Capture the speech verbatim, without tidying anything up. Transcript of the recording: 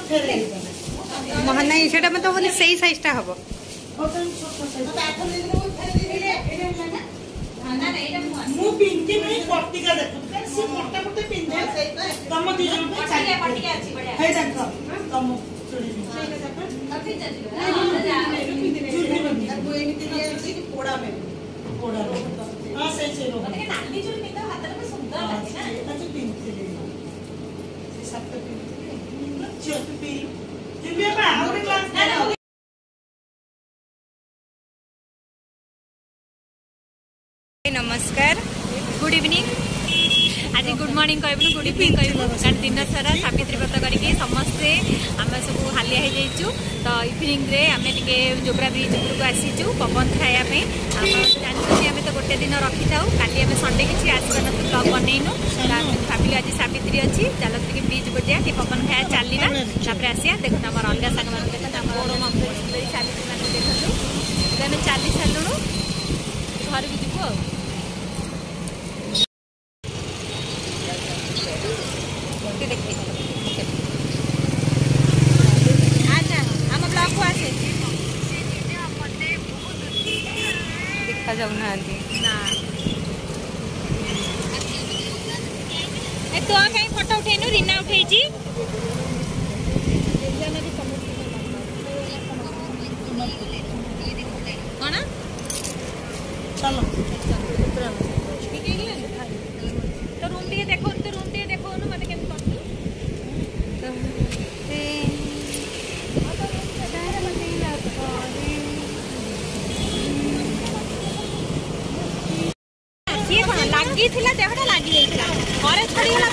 नहीं से मतलब बोले सही साइजटा हम नमस्कार गुड इवनिंग आज गुड मॉर्निंग कहबू गुड इवनिंग कहबू कारण दिन सारा सावित्री व्रत करके समस्ते आम सब हालिया हो जाइचु तो इवनिंग रे आमे टिके जोब्रा ब्रिज उपरको आसीचु पवन खायापे जानते आम तो गोटे दिन रखी था काली आम संडे किसी आसबान ब्लग बनईनु भाविलु आज सावित्री अच्छी चल टे ब्रिज को जा पवन खाया चलना आसिया देखो आम अलग सांग मान देख बड़ मामू सावित्री मान देखु आम चली सारूँ घर को जीवु आ देखा जाऊना ना तो कहीं फोटो उठेनु रीना उठे कौन चलो तो रूम टे देखो तो रूम टे देखो मत के लगी देहटा लगी घरे छड़ी